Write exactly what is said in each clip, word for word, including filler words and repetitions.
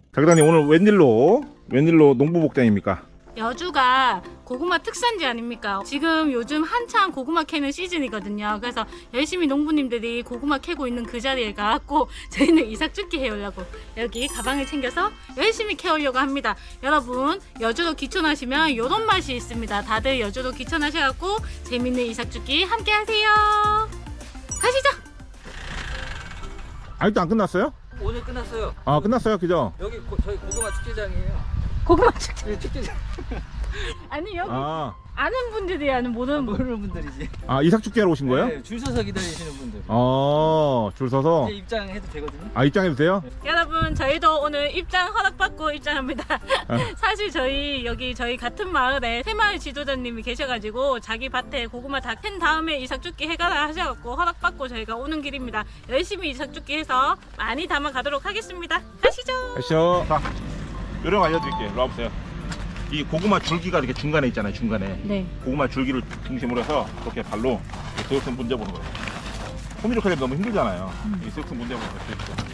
작가님 오늘 웬일로 웬일로 농부복장입니까? 여주가 고구마 특산지 아닙니까? 지금 요즘 한창 고구마 캐는 시즌이거든요. 그래서 열심히 농부님들이 고구마 캐고 있는 그 자리에 가고 저희는 이삭죽기 해오려고 여기 가방을 챙겨서 열심히 캐오려고 합니다. 여러분 여주로 귀촌하시면 요런 맛이 있습니다. 다들 여주로 귀촌하셔갖고 재밌는 이삭죽기 함께 하세요. 가시죠. 아직도 안 끝났어요? 오늘 끝났어요. 아 끝났어요, 그죠? 여기 고, 저희 고구마 축제장이에요. 고구마 축제. 네, 축제장. 아니 여기 아, 아는 분들이 아는 모르는 분. 모르는 분들이지. 아 이삭죽기하러 오신 거예요? 네, 줄 서서 기다리시는 분들. 어, 줄 서서. 이제 입장해도 되거든요. 아, 입장해도 돼요? 여러분 저희도 오늘 입장 허락받고 입장합니다. 사실 저희 여기 저희 같은 마을에 새마을 지도자님이 계셔가지고 자기 밭에 고구마 다 캔 다음에 이삭죽기 해가라 하셔갖고 허락받고 저희가 오는 길입니다. 열심히 이삭죽기 해서 많이 담아 가도록 하겠습니다. 가시죠. 가시죠. 자, 요령 알려드릴게요. 일로 와보세요. 이 고구마 줄기가 이렇게 중간에 있잖아요, 중간에. 네. 고구마 줄기를 중심으로 해서 이렇게 발로 슥슥 문대보는 거예요. 호미로 하려면 너무 힘들잖아요. 음. 이 슥슥 문대보는 거예요.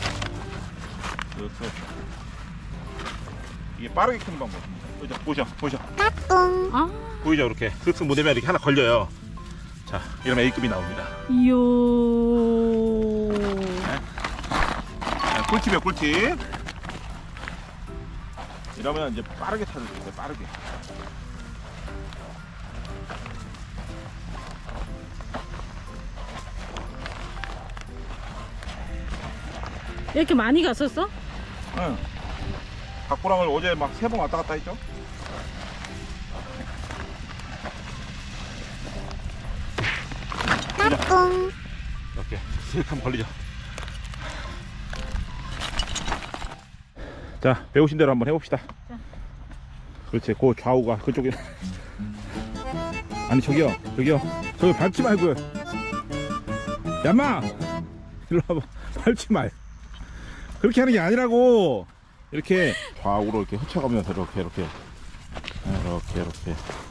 슥슥. 이게 빠르게 크는 방법. 보죠, 보셔, 보셔. 아. 보이죠, 이렇게 슥슥 문대면 이렇게 하나 걸려요. 자, 이러면 A급이 나옵니다. 이요. 네. 자, 꿀팁이요, 꿀팁. 이러면 이제 빠르게 타줄 수 있어요, 빠르게. 이렇게 많이 갔었어? 응. 닭고랑을 어제 막 세 번 왔다 갔다 했죠? 까꿍. 이렇게 슥 한번 걸리죠. 자, 배우신 대로 한번 해봅시다. 자. 그렇지, 그 좌우가 그쪽에. 아니 저기요, 저기요, 저기 밟지 말고요. 야마, 일로 와봐. 밟지 말. 그렇게 하는 게 아니라고. 이렇게 좌우로 이렇게 헤쳐가면서 이렇게 이렇게 이렇게 이렇게.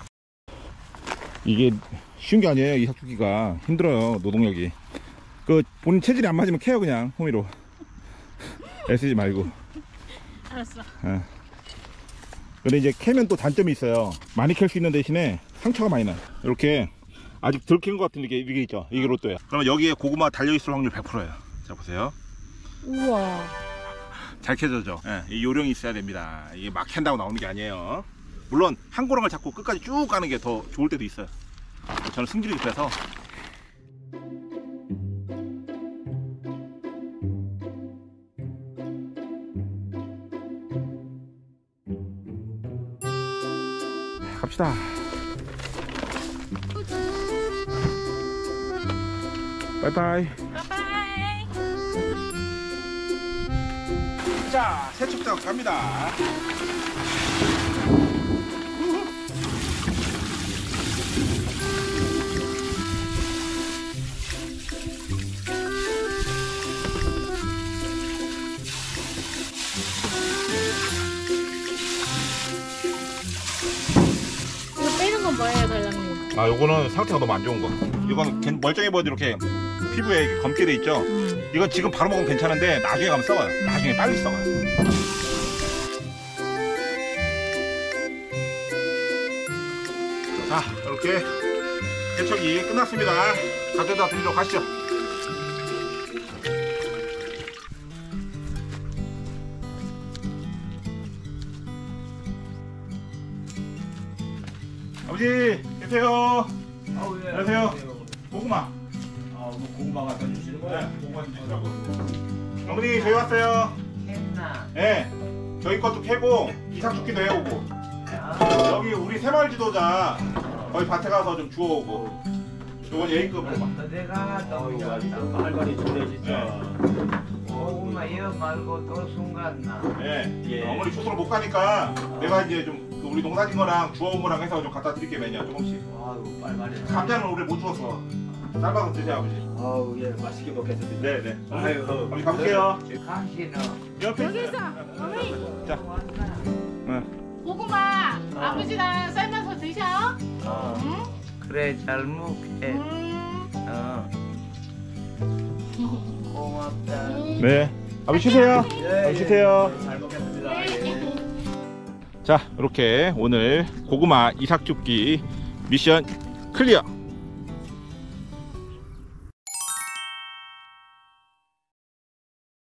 이게 쉬운 게 아니에요. 이삭죽기가 힘들어요. 노동력이. 그 본인 체질이 안 맞으면 캐요, 그냥 호미로. 애쓰지 말고. 알았어. 예. 근데 이제 캐면 또 단점이 있어요. 많이 캘 수 있는 대신에 상처가 많이 나요. 이렇게 아직 덜 캔 것 같은 게 이게 있죠. 이게 로또예요. 그러면 여기에 고구마 달려있을 확률 백 퍼센트예요. 자, 보세요. 우와. 잘 캐져죠. 예, 이 요령이 있어야 됩니다. 이게 막 캔다고 나오는 게 아니에요. 물론 한 고랑을 잡고 끝까지 쭉 가는 게 더 좋을 때도 있어요. 저는 승질이 급해서. 갑시다. 바이바이. 바이바이. 자, 세척장 갑니다. 이거 빼는 건 뭐예요, 달랑님? 아, 요거는 상태가 너무 안 좋은 거. 이건 멀쩡해 보여도 이렇게 피부에 이렇게 검게 돼 있죠. 음. 이건 지금 바로 먹으면 괜찮은데 나중에 가면 썩어요. 나중에 빨리 썩어요. 자, 이렇게 세척이 끝났습니다. 가져다 드리러 가시죠. 아버지 계세요. 아우, 예. 안녕하세요. 고구마. 아, 뭐 고구마 갖다 주시는 거예요? 네, 고구마 좀 주시라고. 어머니 저희 왔어요. 했나? 네, 저희 것도 캐고 이삭죽기도 해오고. 아, 여기 우리 새마을 지도자 거기 밭에 가서 좀 주워오고. 요건 A급으로만. 내가 너무 할머니 좋네 진짜. 고구마 이어 말고 또 순간나. 네, 예. 어머니 초소로 못 가니까 내가 이제 좀그 우리 농사진 거랑 주워온 거랑 해서 좀 갖다 드릴게 매년 조금씩. 아유 빨리빨리. 감자는 올해 못 주웠어. 삶아서 드세요 아버지. 아우 예 맛있게 먹겠습니다. 네네. 아유 어머니 가볼게요. 당신은 옆에 여기 있어. 있어요. 어머니. 자, 왔나? 네. 고구마 아버지랑 삶아서 드셔. 어, 응? 그래 잘 먹게. 음. 어. 고맙다. 네. 아버지 쉬세요. 예, 아버지 쉬세요. 잘 먹겠습니다. 자, 이렇게 오늘 고구마 이삭 줍기 미션 클리어.